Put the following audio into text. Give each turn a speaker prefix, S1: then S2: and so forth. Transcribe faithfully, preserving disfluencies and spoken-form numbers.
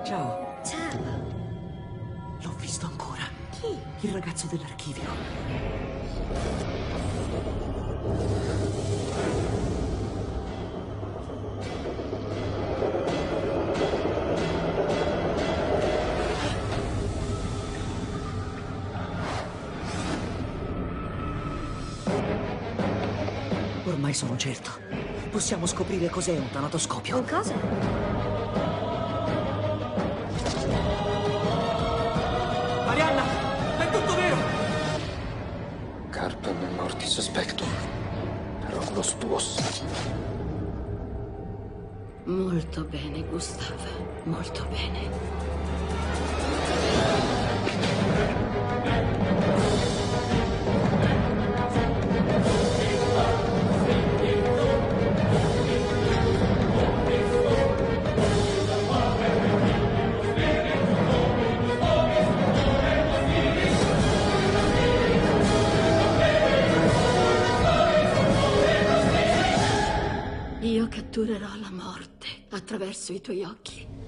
S1: Ciao.
S2: Ciao.
S1: L'ho visto ancora.
S2: Chi?
S1: Il ragazzo dell'archivio. Ormai sono certo. Possiamo scoprire cos'è un tanatoscopio.
S2: Un cosa?
S1: Marianna! È tutto vero!
S3: Carpem mortis spectum. Regulus tuos.
S2: Molto bene, Gustav. Molto bene. Io catturerò la morte attraverso i tuoi occhi.